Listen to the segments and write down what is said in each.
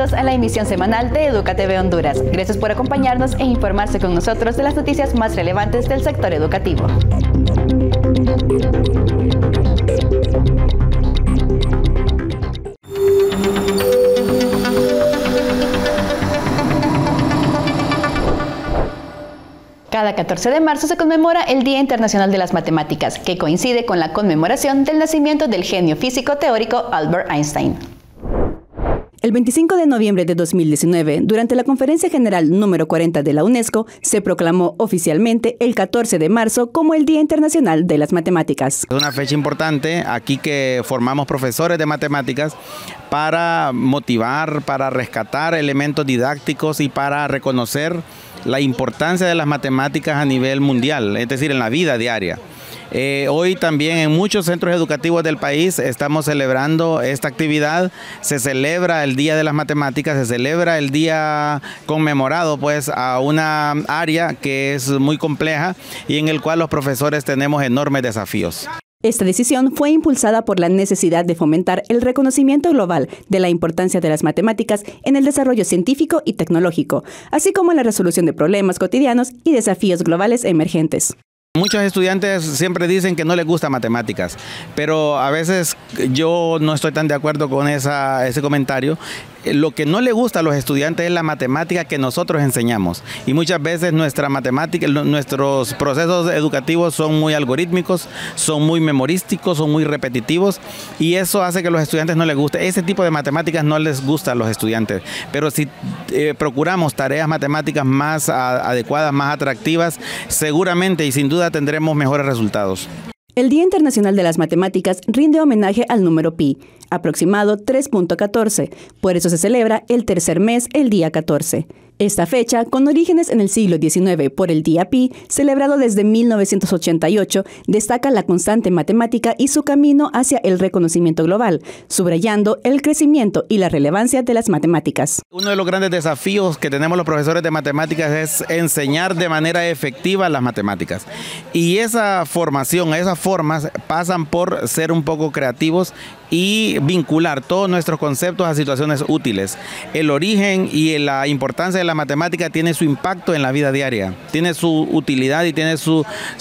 bienvenidos a la emisión semanal de EducaTV Honduras. Gracias por acompañarnos e informarse con nosotros de las noticias más relevantes del sector educativo. Cada 14 de marzo se conmemora el Día Internacional de las Matemáticas, que coincide con la conmemoración del nacimiento del genio físico teórico Albert Einstein. El 25 de noviembre de 2019, durante la Conferencia General número 40 de la UNESCO, se proclamó oficialmente el 14 de marzo como el Día Internacional de las Matemáticas. Es una fecha importante aquí que formamos profesores de matemáticas para motivar, para rescatar elementos didácticos y para reconocer la importancia de las matemáticas a nivel mundial, es decir, en la vida diaria. Hoy también en muchos centros educativos del país estamos celebrando esta actividad. Se celebra el Día de las Matemáticas, se celebra el día conmemorado pues a una área que es muy compleja y en el cual los profesores tenemos enormes desafíos. Esta decisión fue impulsada por la necesidad de fomentar el reconocimiento global de la importancia de las matemáticas en el desarrollo científico y tecnológico, así como en la resolución de problemas cotidianos y desafíos globales emergentes. Muchos estudiantes siempre dicen que no les gusta matemáticas, pero a veces yo no estoy tan de acuerdo con ese comentario. Lo que no le gusta a los estudiantes es la matemática que nosotros enseñamos. Y muchas veces nuestra matemática, nuestros procesos educativos son muy algorítmicos, son muy memorísticos, son muy repetitivos. Y eso hace que a los estudiantes no les guste. Ese tipo de matemáticas no les gusta a los estudiantes. Pero si procuramos tareas matemáticas más adecuadas, más atractivas, seguramente y sin duda tendremos mejores resultados. El Día Internacional de las Matemáticas rinde homenaje al número pi, aproximado 3.14. Por eso se celebra el tercer mes, el día 14. Esta fecha, con orígenes en el siglo XIX por el Día Pi, celebrado desde 1988, destaca la constante matemática y su camino hacia el reconocimiento global, subrayando el crecimiento y la relevancia de las matemáticas. Uno de los grandes desafíos que tenemos los profesores de matemáticas es enseñar de manera efectiva las matemáticas. Y esa formación, esas formas pasan por ser un poco creativos y vincular todos nuestros conceptos a situaciones útiles. El origen y la importancia de la matemática tiene su impacto en la vida diaria, tiene su utilidad y tiene su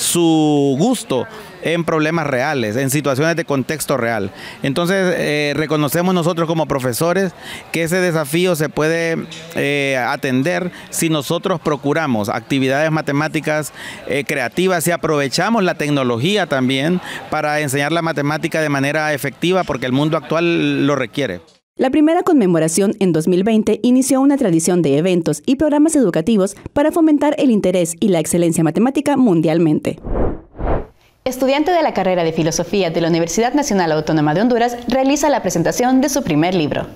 gusto en problemas reales, en situaciones de contexto real. Entonces reconocemos nosotros como profesores que ese desafío se puede atender si nosotros procuramos actividades matemáticas creativas y aprovechamos la tecnología también para enseñar la matemática de manera efectiva porque el mundo actual lo requiere. La primera conmemoración en 2020 inició una tradición de eventos y programas educativos para fomentar el interés y la excelencia matemática mundialmente. Estudiante de la carrera de Filosofía de la Universidad Nacional Autónoma de Honduras realiza la presentación de su primer libro.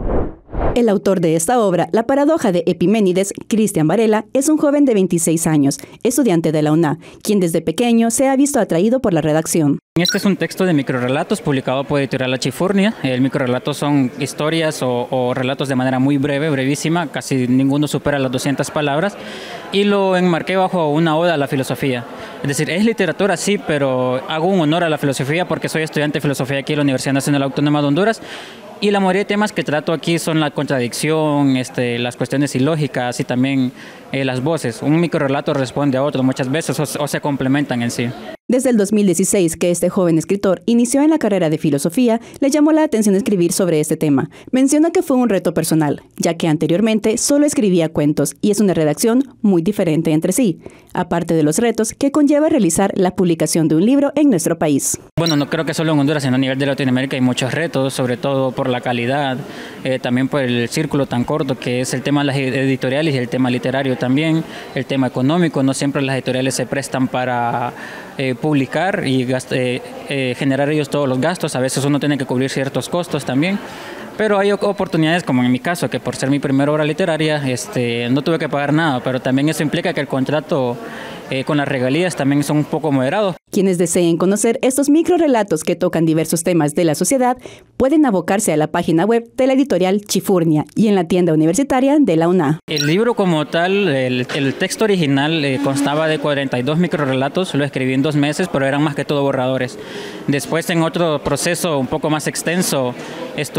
El autor de esta obra, La paradoja de Epiménides, Cristian Varela, es un joven de 26 años, estudiante de la UNA, quien desde pequeño se ha visto atraído por la redacción. Este es un texto de microrelatos publicado por Editorial La Chifurnia. El microrelato son historias o relatos de manera muy breve, brevísima, casi ninguno supera las 200 palabras, y lo enmarqué bajo una oda a la filosofía. Es decir, es literatura sí, pero hago un honor a la filosofía porque soy estudiante de filosofía aquí en la Universidad Nacional Autónoma de Honduras. Y la mayoría de temas que trato aquí son la contradicción, las cuestiones ilógicas y también las voces. Un microrelato responde a otro muchas veces o se complementan en sí. Desde el 2016 que este joven escritor inició en la carrera de filosofía, le llamó la atención escribir sobre este tema. Menciona que fue un reto personal, ya que anteriormente solo escribía cuentos y es una redacción muy diferente entre sí, aparte de los retos que conlleva realizar la publicación de un libro en nuestro país. Bueno, no creo que solo en Honduras, sino a nivel de Latinoamérica hay muchos retos, sobre todo por la calidad, también por el círculo tan corto que es el tema de las editoriales y el tema literario también, el tema económico. No siempre las editoriales se prestan para publicar y generar ellos todos los gastos. A veces uno tiene que cubrir ciertos costos también. Pero hay oportunidades, como en mi caso, que por ser mi primera obra literaria no tuve que pagar nada, pero también eso implica que el contrato con las regalías también son un poco moderados. Quienes deseen conocer estos microrelatos que tocan diversos temas de la sociedad pueden abocarse a la página web de la editorial Chifurnia y en la tienda universitaria de la UNA. El libro como tal, el texto original constaba de 42 microrelatos, lo escribí en 2 meses, pero eran más que todo borradores. Después, en otro proceso un poco más extenso, estuve desarrollando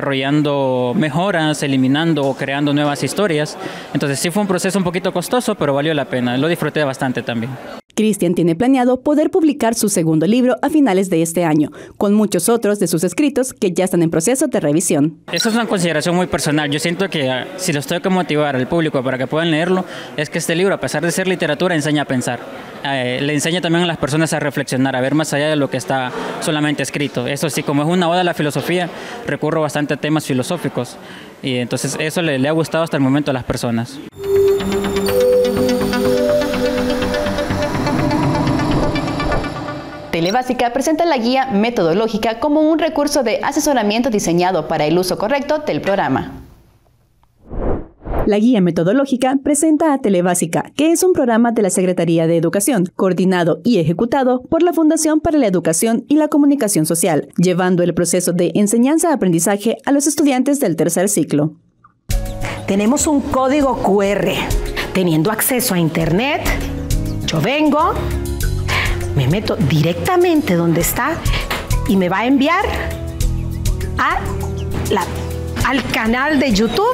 desarrollando mejoras, eliminando o creando nuevas historias. Entonces sí fue un proceso un poquito costoso, pero valió la pena. Lo disfruté bastante también. Cristian tiene planeado poder publicar su segundo libro a finales de este año, con muchos otros de sus escritos que ya están en proceso de revisión. Eso es una consideración muy personal. Yo siento que si los tengo que motivar al público para que puedan leerlo, es que este libro, a pesar de ser literatura, enseña a pensar. Le enseña también a las personas a reflexionar, a ver más allá de lo que está solamente escrito. Eso sí, como es una oda a la filosofía, recurro bastante a temas filosóficos. Y entonces eso le ha gustado hasta el momento a las personas. Telebásica presenta la guía metodológica como un recurso de asesoramiento diseñado para el uso correcto del programa. La guía metodológica presenta a Telebásica, que es un programa de la Secretaría de Educación, coordinado y ejecutado por la Fundación para la Educación y la Comunicación Social, llevando el proceso de enseñanza-aprendizaje a los estudiantes del tercer ciclo. Tenemos un código QR. Teniendo acceso a Internet, yo vengo, me meto directamente donde está y me va a enviar al canal de YouTube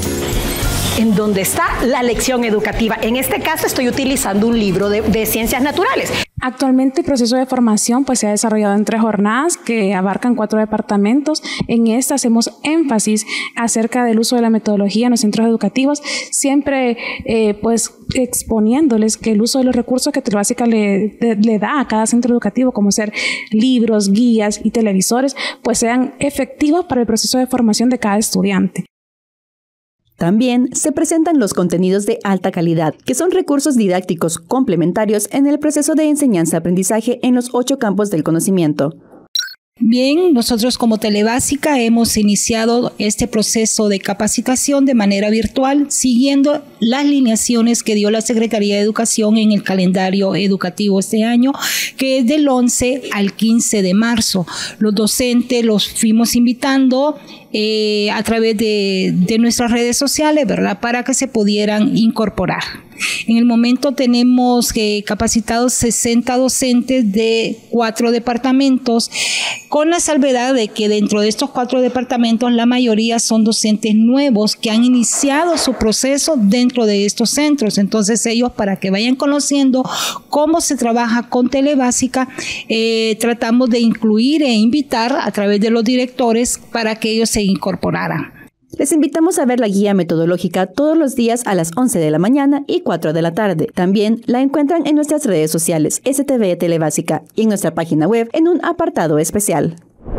en donde está la lección educativa. En este caso estoy utilizando un libro de ciencias naturales. Actualmente el proceso de formación se ha desarrollado en 3 jornadas que abarcan 4 departamentos. En esta hacemos énfasis acerca del uso de la metodología en los centros educativos, siempre exponiéndoles que el uso de los recursos que Telebásica le da a cada centro educativo, como ser libros, guías y televisores, sean efectivos para el proceso de formación de cada estudiante. También se presentan los contenidos de alta calidad, que son recursos didácticos complementarios en el proceso de enseñanza-aprendizaje en los 8 campos del conocimiento. Bien, nosotros como Telebásica hemos iniciado este proceso de capacitación de manera virtual, siguiendo las lineaciones que dio la Secretaría de Educación en el calendario educativo este año, que es del 11 al 15 de marzo. Los docentes los fuimos invitando a través de nuestras redes sociales, ¿verdad?, para que se pudieran incorporar. En el momento tenemos capacitados 60 docentes de 4 departamentos, con la salvedad de que dentro de estos 4 departamentos la mayoría son docentes nuevos que han iniciado su proceso dentro de estos centros. Entonces ellos, para que vayan conociendo cómo se trabaja con Telebásica, tratamos de incluir e invitar a través de los directores para que ellos se incorporaran. Les invitamos a ver la guía metodológica todos los días a las 11 de la mañana y 4 de la tarde. También la encuentran en nuestras redes sociales STV Telebásica y en nuestra página web en un apartado especial.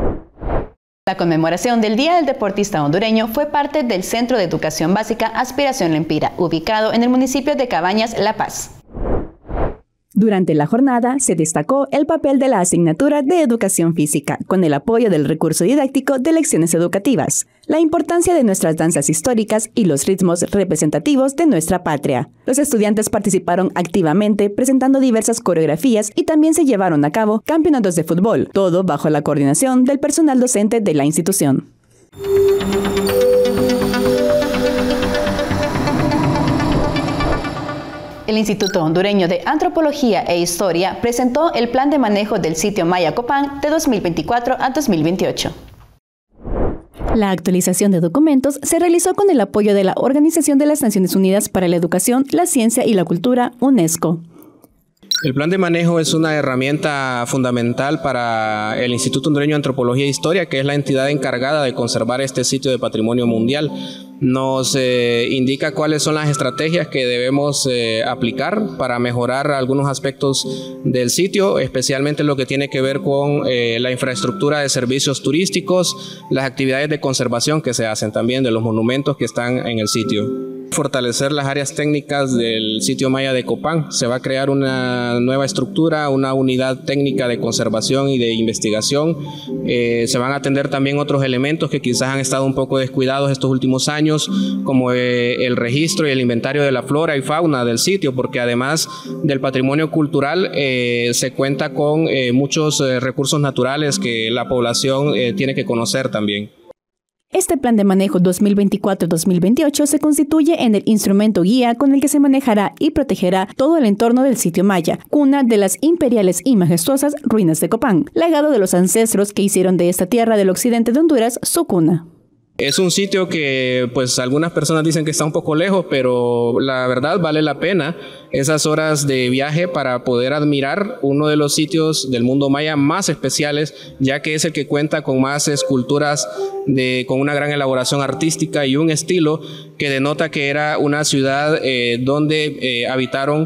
La conmemoración del Día del Deportista Hondureño fue parte del Centro de Educación Básica Aspiración Lempira, ubicado en el municipio de Cabañas, La Paz. Durante la jornada se destacó el papel de la asignatura de Educación Física, con el apoyo del recurso didáctico de lecciones educativas, la importancia de nuestras danzas históricas y los ritmos representativos de nuestra patria. Los estudiantes participaron activamente presentando diversas coreografías y también se llevaron a cabo campeonatos de fútbol, todo bajo la coordinación del personal docente de la institución. El Instituto Hondureño de Antropología e Historia presentó el Plan de Manejo del Sitio Maya Copán de 2024 a 2028. La actualización de documentos se realizó con el apoyo de la Organización de las Naciones Unidas para la Educación, la Ciencia y la Cultura, UNESCO. El plan de manejo es una herramienta fundamental para el Instituto Hondureño de Antropología e Historia, que es la entidad encargada de conservar este sitio de patrimonio mundial. Nos indica cuáles son las estrategias que debemos aplicar para mejorar algunos aspectos del sitio, especialmente lo que tiene que ver con la infraestructura de servicios turísticos, las actividades de conservación que se hacen también de los monumentos que están en el sitio. Fortalecer las áreas técnicas del sitio Maya de Copán. Se va a crear una nueva estructura, una unidad técnica de conservación y de investigación. Se van a atender también otros elementos que quizás han estado un poco descuidados estos últimos años, como el registro y el inventario de la flora y fauna del sitio, porque además del patrimonio cultural se cuenta con muchos recursos naturales que la población tiene que conocer también. Este plan de manejo 2024-2028 se constituye en el instrumento guía con el que se manejará y protegerá todo el entorno del sitio Maya, cuna de las imperiales y majestuosas ruinas de Copán, legado de los ancestros que hicieron de esta tierra del occidente de Honduras su cuna. Es un sitio que pues algunas personas dicen que está un poco lejos, pero la verdad vale la pena esas horas de viaje para poder admirar uno de los sitios del mundo maya más especiales, ya que es el que cuenta con más esculturas con una gran elaboración artística y un estilo que denota que era una ciudad donde habitaron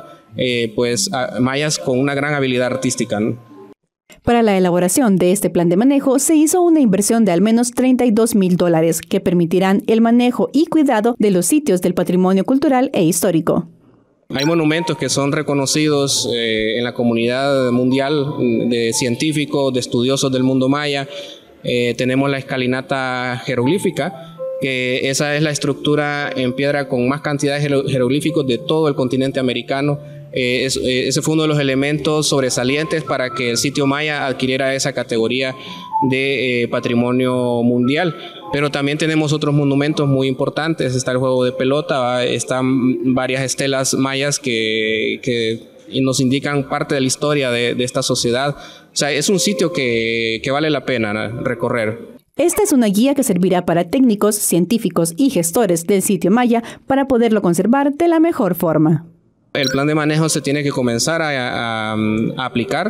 mayas con una gran habilidad artística, ¿no? Para la elaboración de este plan de manejo se hizo una inversión de al menos $32,000 que permitirán el manejo y cuidado de los sitios del patrimonio cultural e histórico. Hay monumentos que son reconocidos en la comunidad mundial de científicos, de estudiosos del mundo maya. Tenemos la escalinata jeroglífica, que esa es la estructura en piedra con más cantidad de jeroglíficos de todo el continente americano. Ese fue uno de los elementos sobresalientes para que el sitio maya adquiriera esa categoría de patrimonio mundial. Pero también tenemos otros monumentos muy importantes. Está el juego de pelota, están varias estelas mayas que nos indican parte de la historia de esta sociedad. O sea, es un sitio que vale la pena recorrer. Esta es una guía que servirá para técnicos, científicos y gestores del sitio maya para poderlo conservar de la mejor forma. El plan de manejo se tiene que comenzar a aplicar.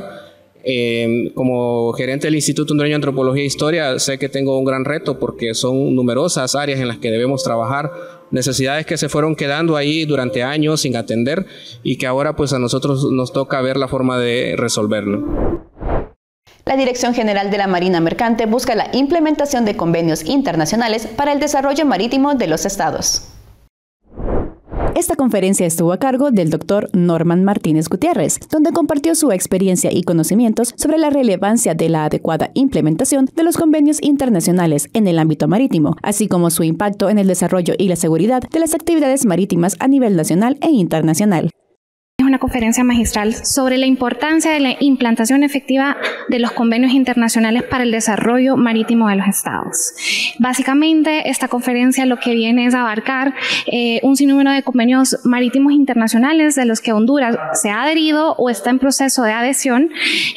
Como gerente del Instituto Hondureño de Antropología e Historia, sé que tengo un gran reto porque son numerosas áreas en las que debemos trabajar, necesidades que se fueron quedando ahí durante años sin atender y que ahora pues a nosotros nos toca ver la forma de resolverlo. La Dirección General de la Marina Mercante busca la implementación de convenios internacionales para el desarrollo marítimo de los estados. Esta conferencia estuvo a cargo del Dr. Norman Martínez Gutiérrez, donde compartió su experiencia y conocimientos sobre la relevancia de la adecuada implementación de los convenios internacionales en el ámbito marítimo, así como su impacto en el desarrollo y la seguridad de las actividades marítimas a nivel nacional e internacional. Es una conferencia magistral sobre la importancia de la implantación efectiva de los convenios internacionales para el desarrollo marítimo de los estados. Básicamente, esta conferencia lo que viene es abarcar un sinnúmero de convenios marítimos internacionales de los que Honduras se ha adherido o está en proceso de adhesión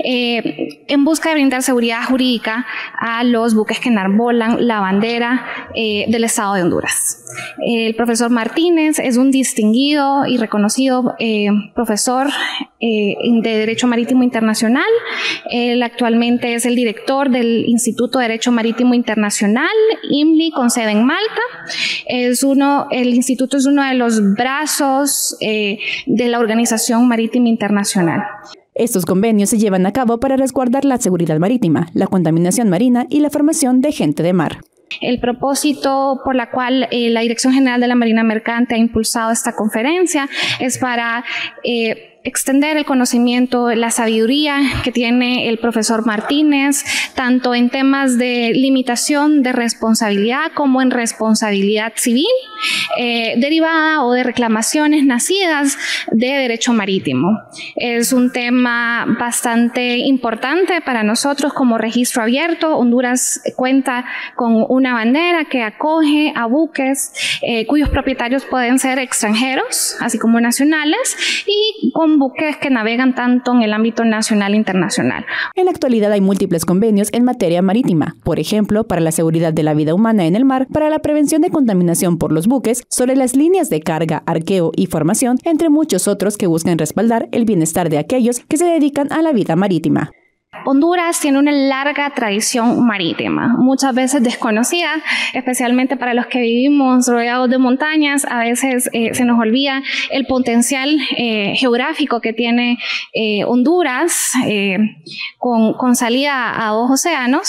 en busca de brindar seguridad jurídica a los buques que enarbolan la bandera del estado de Honduras. El profesor Martínez es un distinguido y reconocido profesor de Derecho Marítimo Internacional. Él actualmente es el director del Instituto de Derecho Marítimo Internacional, IMLI, con sede en Malta. El instituto es uno de los brazos de la Organización Marítima Internacional. Estos convenios se llevan a cabo para resguardar la seguridad marítima, la contaminación marina y la formación de gente de mar. El propósito por la cual la Dirección General de la Marina Mercante ha impulsado esta conferencia es para extender el conocimiento, la sabiduría que tiene el profesor Martínez, tanto en temas de limitación de responsabilidad como en responsabilidad civil, derivada o de reclamaciones nacidas de derecho marítimo. Es un tema bastante importante para nosotros como registro abierto. Honduras cuenta con una bandera que acoge a buques cuyos propietarios pueden ser extranjeros, así como nacionales, y con buques que navegan tanto en el ámbito nacional e internacional. En la actualidad hay múltiples convenios en materia marítima, por ejemplo, para la seguridad de la vida humana en el mar, para la prevención de contaminación por los buques, sobre las líneas de carga, arqueo y formación, entre muchos otros que buscan respaldar el bienestar de aquellos que se dedican a la vida marítima. Honduras tiene una larga tradición marítima, muchas veces desconocida, especialmente para los que vivimos rodeados de montañas. A veces se nos olvida el potencial geográfico que tiene Honduras con salida a 2 océanos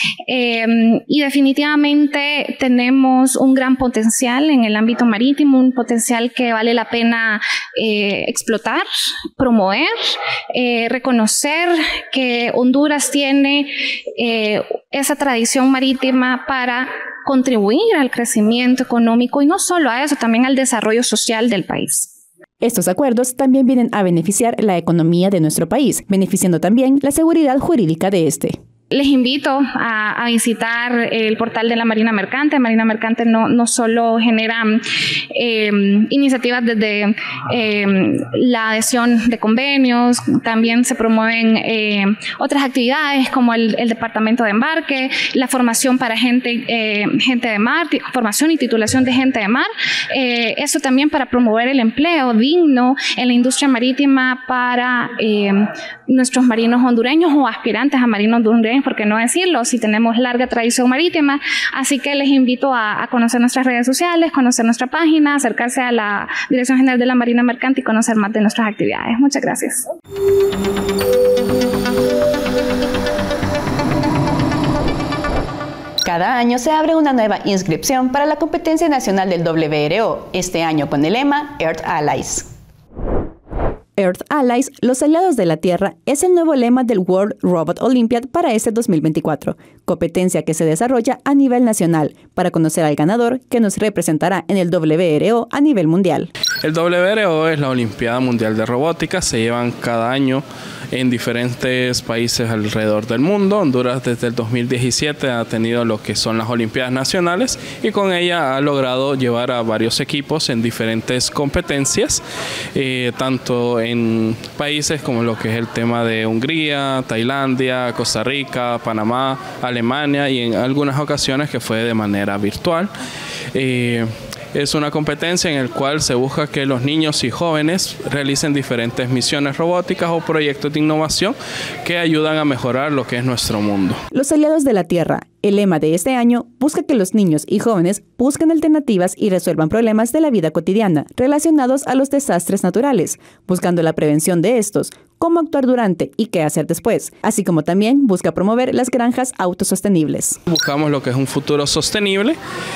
y definitivamente tenemos un gran potencial en el ámbito marítimo, un potencial que vale la pena explotar, promover, reconocer que Honduras tiene esa tradición marítima para contribuir al crecimiento económico y no solo a eso, también al desarrollo social del país. Estos acuerdos también vienen a beneficiar la economía de nuestro país, beneficiando también la seguridad jurídica de este. Les invito a visitar el portal de la Marina Mercante. Marina Mercante no solo genera iniciativas desde la adhesión de convenios, también se promueven otras actividades como el departamento de embarque, la formación para gente de mar, formación y titulación de gente de mar. Eso también para promover el empleo digno en la industria marítima para nuestros marinos hondureños o aspirantes a marinos hondureños, por qué no decirlo, si tenemos larga tradición marítima. Así que les invito a conocer nuestras redes sociales, conocer nuestra página, acercarse a la Dirección General de la Marina Mercante y conocer más de nuestras actividades. Muchas gracias. Cada año se abre una nueva inscripción para la competencia nacional del WRO, este año con el lema Earth Allies. Earth Allies, los aliados de la Tierra, es el nuevo lema del World Robot Olympiad para este 2024, competencia que se desarrolla a nivel nacional para conocer al ganador que nos representará en el WRO a nivel mundial. El WRO es la Olimpiada Mundial de Robótica, se llevan cada año en diferentes países alrededor del mundo. Honduras desde el 2017 ha tenido lo que son las Olimpiadas Nacionales y con ella ha logrado llevar a varios equipos en diferentes competencias, tanto en países como lo que es el tema de Hungría, Tailandia, Costa Rica, Panamá, Alemania y en algunas ocasiones que fue de manera virtual. Es una competencia en la cual se busca que los niños y jóvenes realicen diferentes misiones robóticas o proyectos de innovación que ayudan a mejorar lo que es nuestro mundo. Los aliados de la Tierra. El lema de este año busca que los niños y jóvenes busquen alternativas y resuelvan problemas de la vida cotidiana relacionados a los desastres naturales, buscando la prevención de estos, cómo actuar durante y qué hacer después, así como también busca promover las granjas autosostenibles. Buscamos lo que es un futuro sostenible,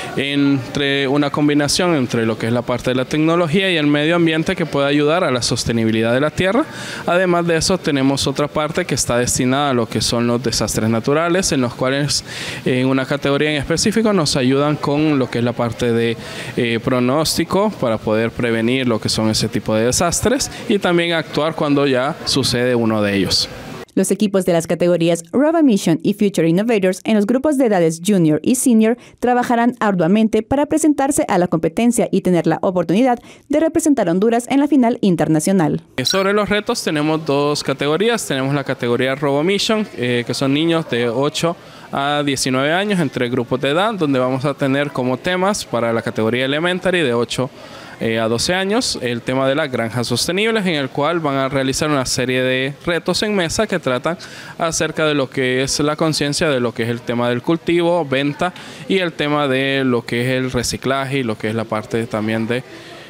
entre una combinación entre lo que es la parte de la tecnología y el medio ambiente que pueda ayudar a la sostenibilidad de la tierra. Además de eso tenemos otra parte que está destinada a lo que son los desastres naturales, en los cuales en una categoría en específico nos ayudan con lo que es la parte de pronóstico para poder prevenir lo que son ese tipo de desastres y también actuar cuando ya sucede uno de ellos. Los equipos de las categorías Robo Mission y Future Innovators en los grupos de edades Junior y Senior trabajarán arduamente para presentarse a la competencia y tener la oportunidad de representar a Honduras en la final internacional. Sobre los retos tenemos dos categorías. Tenemos la categoría Robo Mission, que son niños de 8 a 19 años entre grupos de edad, donde vamos a tener como temas para la categoría Elementary de 8 a 12 años, el tema de las granjas sostenibles, en el cual van a realizar una serie de retos en mesa que tratan acerca de lo que es la conciencia de lo que es el tema del cultivo, venta y el tema de lo que es el reciclaje y lo que es la parte también de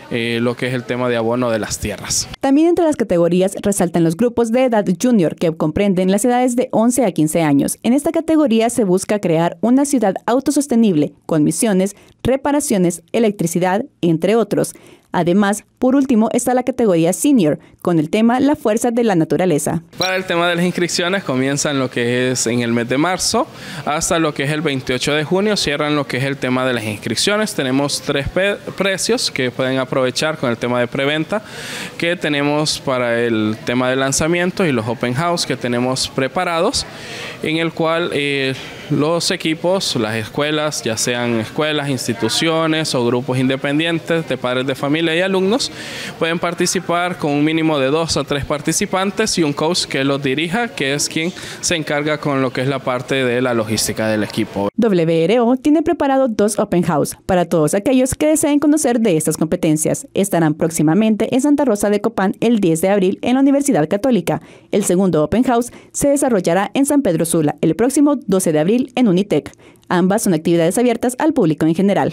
lo que es el tema de abono de las tierras. También entre las categorías resaltan los grupos de edad junior que comprenden las edades de 11 a 15 años. En esta categoría se busca crear una ciudad autosostenible con misiones, reparaciones, electricidad, entre otros. Además, por último, está la categoría Senior, con el tema La Fuerza de la Naturaleza. Para el tema de las inscripciones comienzan lo que es en el mes de marzo hasta lo que es el 28 de junio, cierran lo que es el tema de las inscripciones. Tenemos 3 precios que pueden aprovechar con el tema de preventa que tenemos para el tema de lanzamiento y los open house que tenemos preparados, en el cual los equipos, las escuelas, ya sean escuelas, instituciones o grupos independientes de padres de familia y alumnos, pueden participar con un mínimo de 2 a 3 participantes y un coach que los dirija, que es quien se encarga con lo que es la parte de la logística del equipo. WRO tiene preparado 2 open house para todos aquellos que deseen conocer de estas competencias. Estarán próximamente en Santa Rosa de Copán el 10 de abril en la Universidad Católica. El segundo open house se desarrollará en San Pedro Sula el próximo 12 de abril en Unitec. Ambas son actividades abiertas al público en general.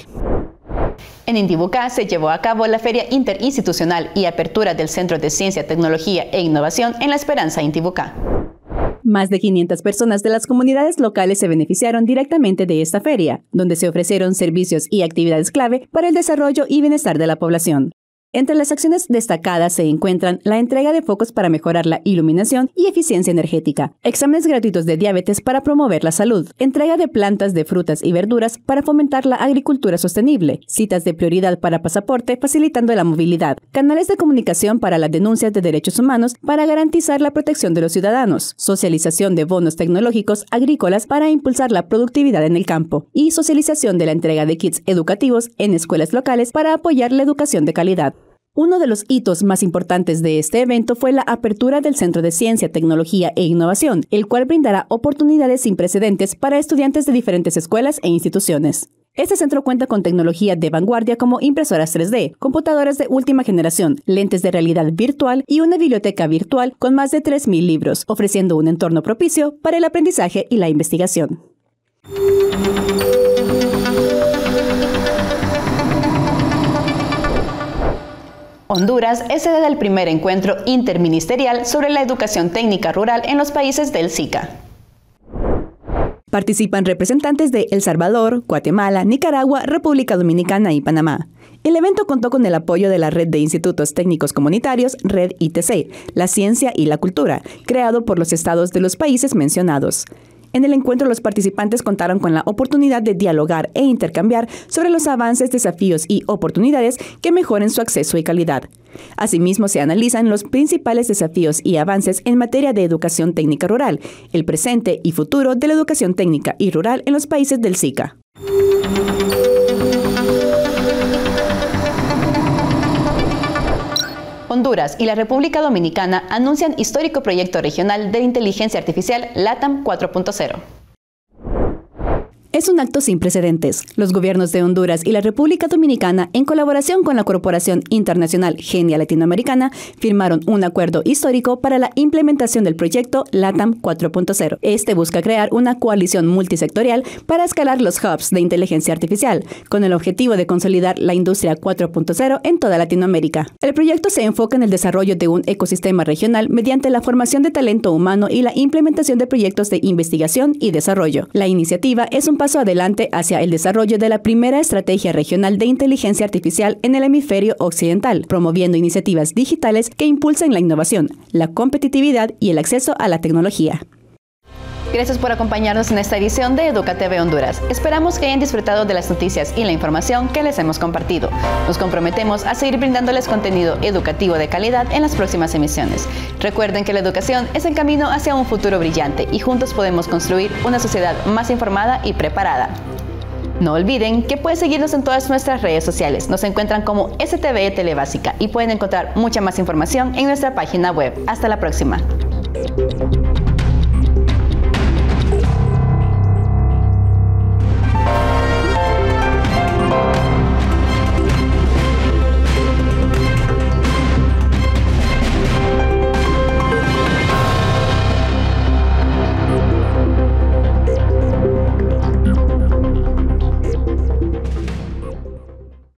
En Intibucá se llevó a cabo la Feria Interinstitucional y Apertura del Centro de Ciencia, Tecnología e Innovación en La Esperanza, Intibucá. Más de 500 personas de las comunidades locales se beneficiaron directamente de esta feria, donde se ofrecieron servicios y actividades clave para el desarrollo y bienestar de la población. Entre las acciones destacadas se encuentran la entrega de focos para mejorar la iluminación y eficiencia energética, exámenes gratuitos de diabetes para promover la salud, entrega de plantas de frutas y verduras para fomentar la agricultura sostenible, citas de prioridad para pasaporte facilitando la movilidad, canales de comunicación para las denuncias de derechos humanos para garantizar la protección de los ciudadanos, socialización de bonos tecnológicos agrícolas para impulsar la productividad en el campo y socialización de la entrega de kits educativos en escuelas locales para apoyar la educación de calidad. Uno de los hitos más importantes de este evento fue la apertura del Centro de Ciencia, Tecnología e Innovación, el cual brindará oportunidades sin precedentes para estudiantes de diferentes escuelas e instituciones. Este centro cuenta con tecnología de vanguardia como impresoras 3D, computadoras de última generación, lentes de realidad virtual y una biblioteca virtual con más de 3.000 libros, ofreciendo un entorno propicio para el aprendizaje y la investigación. Honduras es sede del primer encuentro interministerial sobre la educación técnica rural en los países del SICA. Participan representantes de El Salvador, Guatemala, Nicaragua, República Dominicana y Panamá. El evento contó con el apoyo de la Red de Institutos Técnicos Comunitarios, Red ITC, la Ciencia y la Cultura, creado por los estados de los países mencionados. En el encuentro, los participantes contaron con la oportunidad de dialogar e intercambiar sobre los avances, desafíos y oportunidades que mejoren su acceso y calidad. Asimismo, se analizan los principales desafíos y avances en materia de educación técnica rural, el presente y futuro de la educación técnica y rural en los países del SICA. Honduras y la República Dominicana anuncian histórico proyecto regional de inteligencia artificial LATAM 4.0. Es un acto sin precedentes. Los gobiernos de Honduras y la República Dominicana, en colaboración con la Corporación Internacional Genia Latinoamericana, firmaron un acuerdo histórico para la implementación del proyecto LATAM 4.0. Este busca crear una coalición multisectorial para escalar los hubs de inteligencia artificial, con el objetivo de consolidar la industria 4.0 en toda Latinoamérica. El proyecto se enfoca en el desarrollo de un ecosistema regional mediante la formación de talento humano y la implementación de proyectos de investigación y desarrollo. La iniciativa es un paso adelante hacia el desarrollo de la primera estrategia regional de inteligencia artificial en el hemisferio occidental, promoviendo iniciativas digitales que impulsen la innovación, la competitividad y el acceso a la tecnología. Gracias por acompañarnos en esta edición de EducaTV Honduras. Esperamos que hayan disfrutado de las noticias y la información que les hemos compartido. Nos comprometemos a seguir brindándoles contenido educativo de calidad en las próximas emisiones. Recuerden que la educación es el camino hacia un futuro brillante y juntos podemos construir una sociedad más informada y preparada. No olviden que pueden seguirnos en todas nuestras redes sociales. Nos encuentran como STV Telebásica y pueden encontrar mucha más información en nuestra página web. Hasta la próxima.